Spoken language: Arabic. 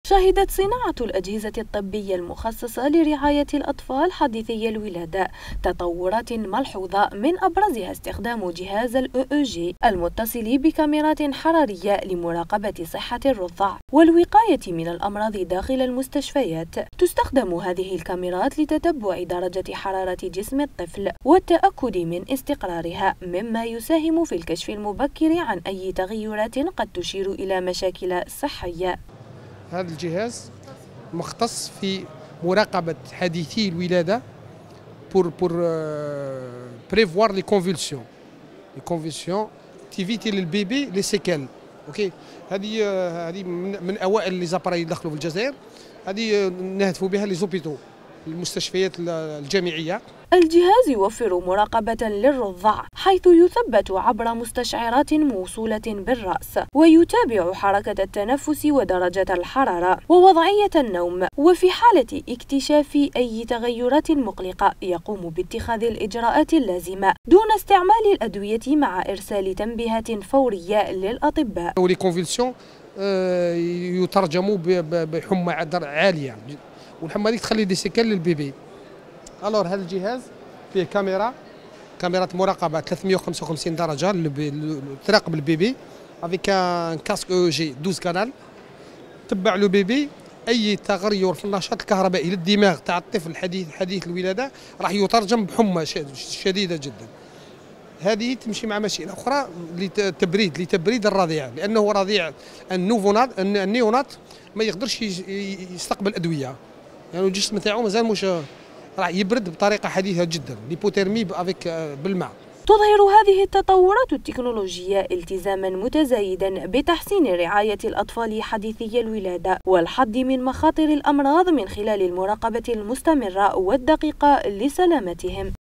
شهدت صناعة الأجهزة الطبية المخصصة لرعاية الأطفال حديثي الولادة تطورات ملحوظة، من أبرزها استخدام جهاز ال EEG المتصل بكاميرات حرارية لمراقبة صحة الرضع والوقاية من الأمراض داخل المستشفيات. تستخدم هذه الكاميرات لتتبع درجة حرارة جسم الطفل والتأكد من استقرارها، مما يساهم في الكشف المبكر عن أي تغيرات قد تشير إلى مشاكل صحية. هذا الجهاز مختص في مراقبة حديثي الولادة pour prévoir les convulsions تيفيتي للبيبي لي سيكال. اوكي، هذه من اوائل لي زابراي اللي دخلوا في الجزائر. هذه نهدفوا بها لي زوبيتو، المستشفيات الجامعيه. الجهاز يوفر مراقبة للرضع، حيث يثبت عبر مستشعرات موصولة بالرأس، ويتابع حركة التنفس ودرجة الحرارة ووضعية النوم، وفي حالة اكتشاف أي تغيرات مقلقة يقوم باتخاذ الإجراءات اللازمة دون استعمال الأدوية، مع إرسال تنبيهات فورية للأطباء. ولي كونفولسيون يترجموا بحمى عالية، والحمى هذيك تخلي دي سيكال للبيبي. الور هذا الجهاز فيه كاميرا مراقبه 355 درجه تراقب البيبي افيك ان كاسك او جي 12 كانال. تبع له بيبي اي تغير في النشاط الكهربائي للدماغ تاع الطفل حديث الولاده راح يترجم بحمى شديده جدا. هذه تمشي مع مشكله اخرى لتبريد الرضيع، لانه رضيع النيونات ما يقدرش يستقبل ادويه، يعني الجسم تاعو مازال مش راح يبرد بطريقه حديثه جدا، ليبوتيرمي بالماء. تظهر هذه التطورات التكنولوجية التزاما متزايدا بتحسين رعاية الأطفال حديثي الولادة والحد من مخاطر الأمراض من خلال المراقبة المستمرة والدقيقة لسلامتهم.